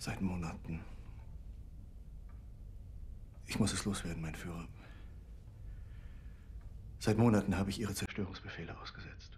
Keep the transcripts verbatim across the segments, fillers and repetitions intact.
Seit Monaten. Ich muss es loswerden, mein Führer. Seit Monaten habe ich Ihre Zerstörungsbefehle ausgesetzt.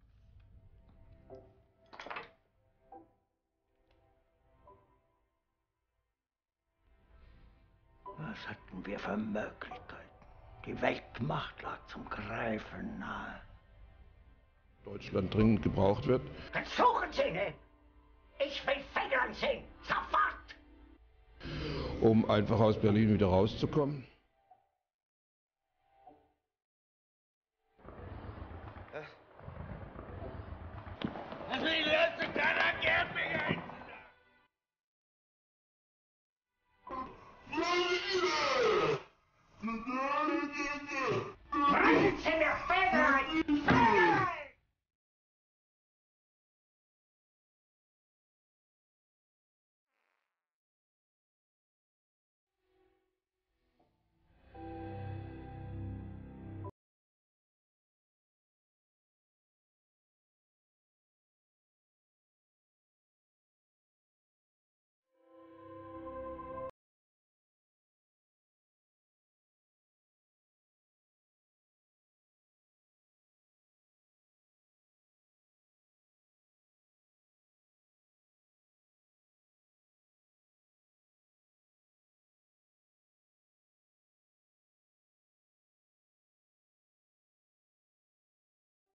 Was hatten wir für Möglichkeiten? Die Weltmacht lag zum Greifen nahe. Deutschland dringend gebraucht wird. Dann suchen Sie ihn! Ich will Federn sehen! Sofort! Um einfach aus Berlin wieder rauszukommen. Die letzte keiner kennt mich!